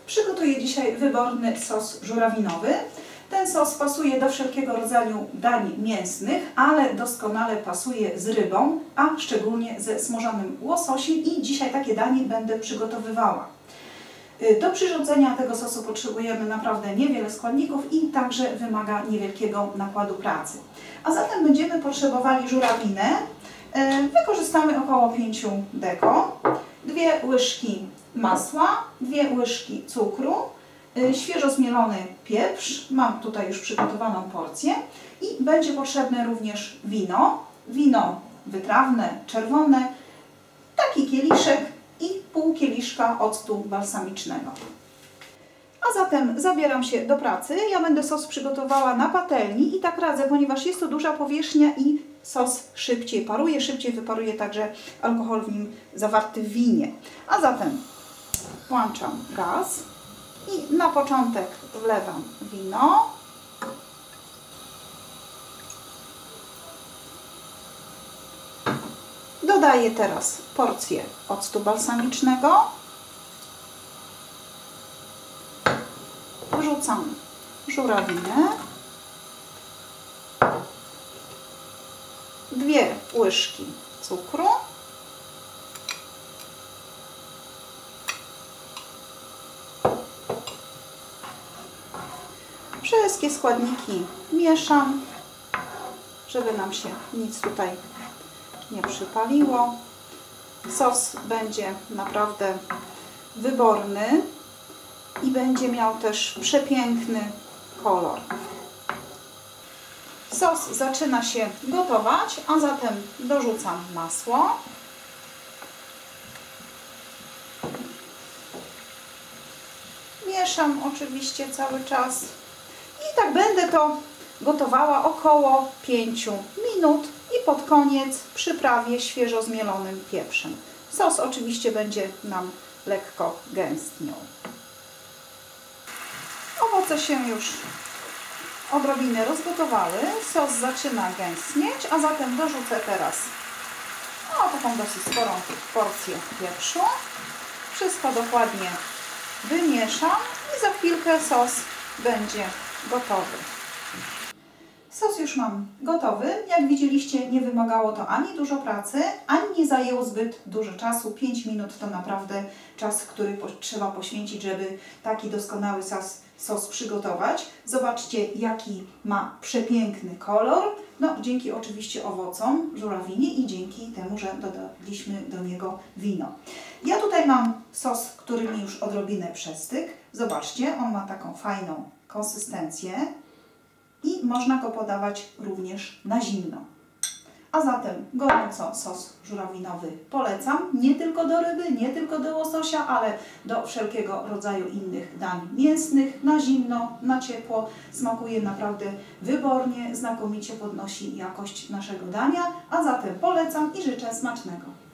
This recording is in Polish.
Przygotuję dzisiaj wyborny sos żurawinowy. Ten sos pasuje do wszelkiego rodzaju dań mięsnych, ale doskonale pasuje z rybą, a szczególnie ze smażonym łososiem i dzisiaj takie danie będę przygotowywała. Do przyrządzenia tego sosu potrzebujemy naprawdę niewiele składników i także wymaga niewielkiego nakładu pracy. A zatem będziemy potrzebowali żurawinę. Wykorzystamy około 5 deko, 2 łyżki masła, 2 łyżki cukru, świeżo zmielony pieprz, mam tutaj już przygotowaną porcję i będzie potrzebne również wino wytrawne, czerwone, taki kieliszek i pół kieliszka octu balsamicznego. A zatem zabieram się do pracy. Ja będę sos przygotowała na patelni i tak radzę, ponieważ jest to duża powierzchnia i sos szybciej paruje, szybciej wyparuje także alkohol w nim zawarty w winie. A zatem włączam gaz i na początek wlewam wino. Dodaję teraz porcję octu balsamicznego. Wrzucam żurawinę. 2 łyżki cukru. Wszystkie składniki mieszam, żeby nam się nic tutaj nie przypaliło. Sos będzie naprawdę wyborny i będzie miał też przepiękny kolor. Sos zaczyna się gotować, a zatem dorzucam masło. Mieszam oczywiście cały czas i tak będę to gotowała około 5 minut i pod koniec przyprawię świeżo zmielonym pieprzem. Sos oczywiście będzie nam lekko gęstniał. Owoce się już odrobinę rozgotowały, sos zaczyna gęstnieć, a zatem dorzucę teraz taką dosyć sporą porcję pieprzu. Wszystko dokładnie wymieszam i za chwilkę sos będzie gotowy. Sos już mam gotowy. Jak widzieliście, nie wymagało to ani dużo pracy, ani nie zajęło zbyt dużo czasu. 5 minut to naprawdę czas, który trzeba poświęcić, żeby taki doskonały sos przygotować. Zobaczcie, jaki ma przepiękny kolor. No, dzięki oczywiście owocom, żurawinie i dzięki temu, że dodaliśmy do niego wino. Ja tutaj mam sos, który mi już odrobinę przestygł. Zobaczcie, on ma taką fajną konsystencję. I można go podawać również na zimno. A zatem gorąco sos żurawinowy polecam nie tylko do ryby, nie tylko do łososia, ale do wszelkiego rodzaju innych dań mięsnych, na zimno, na ciepło. Smakuje naprawdę wybornie, znakomicie podnosi jakość naszego dania, a zatem polecam i życzę smacznego.